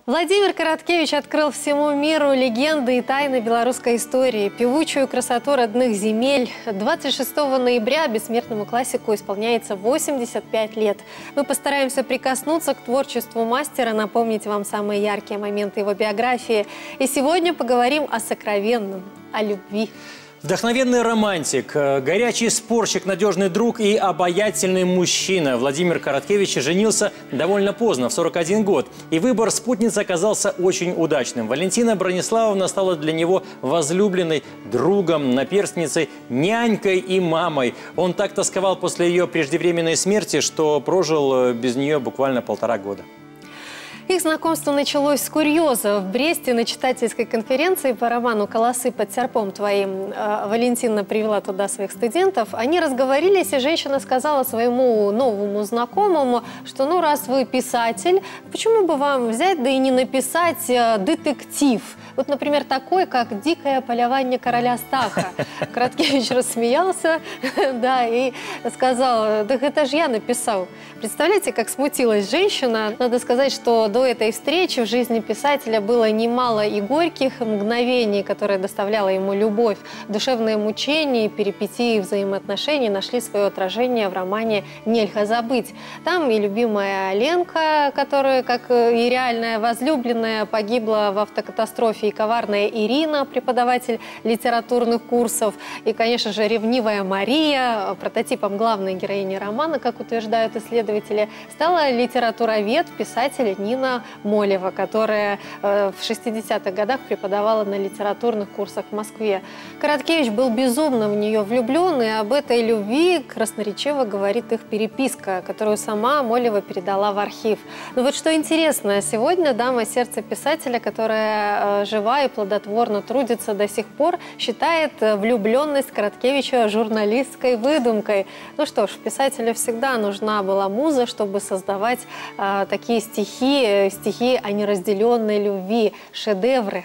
Владимир Караткевич открыл всему миру легенды и тайны белорусской истории, певучую красоту родных земель. 26 ноября бессмертному классику исполняется 85 лет. Мы постараемся прикоснуться к творчеству мастера, напомнить вам самые яркие моменты его биографии. И сегодня поговорим о сокровенном, о любви. Вдохновенный романтик, горячий спорщик, надежный друг и обаятельный мужчина. Владимир Караткевич женился довольно поздно, в 41 год. И выбор спутницы оказался очень удачным. Валентина Брониславовна стала для него возлюбленной, другом, наперстницей, нянькой и мамой. Он так тосковал после ее преждевременной смерти, что прожил без нее буквально 1,5 года. Их знакомство началось с курьеза. В Бресте на читательской конференции по роману «Колосы под серпом твоим» Валентина привела туда своих студентов. Они разговорились, и женщина сказала своему новому знакомому, что ну раз вы писатель, почему бы вам взять да и не написать детектив? Вот, например, такой, как «Дикое полювание короля Стаха». Караткевич рассмеялся, да, и сказал: «Да это же я написал». Представляете, как смутилась женщина? Надо сказать, что до этой встречи в жизни писателя было немало и горьких мгновений, которые доставляла ему любовь. Душевные мучения и перипетии взаимоотношений нашли свое отражение в романе «Нельзя забыть». Там и любимая Ленка, которая, как и реальная возлюбленная, погибла в автокатастрофе, и коварная Ирина, преподаватель литературных курсов, и, конечно же, ревнивая Мария. Прототипом главной героини романа, как утверждают исследователи, стала литературовед, писатель Нина Молева, которая в 60-х годах преподавала на литературных курсах в Москве. Караткевич был безумно в нее влюблен, и об этой любви красноречиво говорит их переписка, которую сама Молева передала в архив. Но вот что интересно, сегодня дама сердца писателя, которая жива и плодотворно трудится до сих пор, считает влюбленность Караткевича журналистской выдумкой. Ну что ж, писателю всегда нужна была муза, чтобы создавать такие стихи о неразделенной любви, шедевры.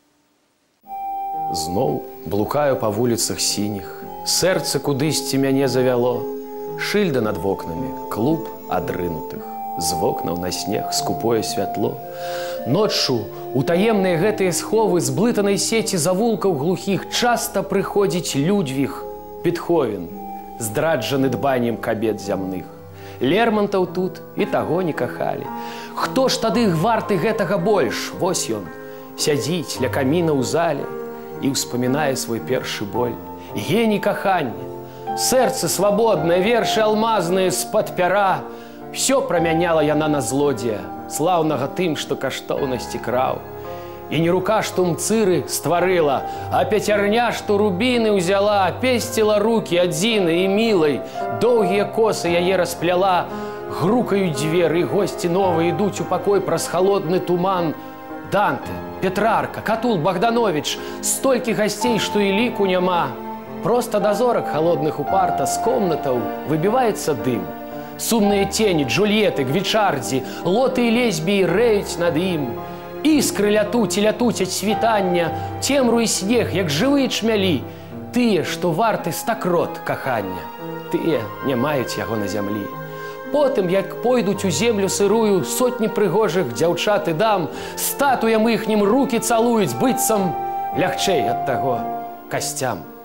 Зноў блукаю па вуліцах сініх, сэрца кудысьці мяне завяло, шыльда над вокнамі, клуб адрынутых, з вокнаў на снег скупое святло. Ноччу у таемныя гэтыя сховы зблытанай сеці завулкаў глухіх часта прыходзіць Людвіг, Бетховен, здраджаны дбаннем кабет зямных. Лермонтаў тут і таго не кахалі. Хто ж тады варты гэтага больш? Вось ён сядзіць ля каміна ў зале і ўспамінае свой першы боль. Геній кахання, сэрца свабоднае, вершы алмазныя з-пад пяра. Всё прамяняла яна на злодзея, слаўнага тым, што каштоўнасці краў. І не рука, што мцыры стварыла, а пяцярня, што рубіны ўзяла, песціла рукі адзінай і мілай, доўгія косы яе распляла. Грукаюць дзверы, госці новыя ідуць у пакой праз халодны туман. Данте, Петрарка, Катул, Богданович, столькі гасцей, што і ліку няма. Проста да зорак халодных упарта з комнатаў выбіваецца дым. Сумныя тені, Джульетты, Гвічардзі, лоты і лесбіі рэюць над ім. Іскры лятуць і лятуць ад світання, цемру і снег, як жывыя чмялі. Тыя, што варты стакрот кахання, тыя не маюць яго на зямлі. Потым, як пойдуць у землю сырую сотні прыгожых дзяўчат і дам, статуям іхнім рукі цалуюць, быццам лягчэй ад таго касцям.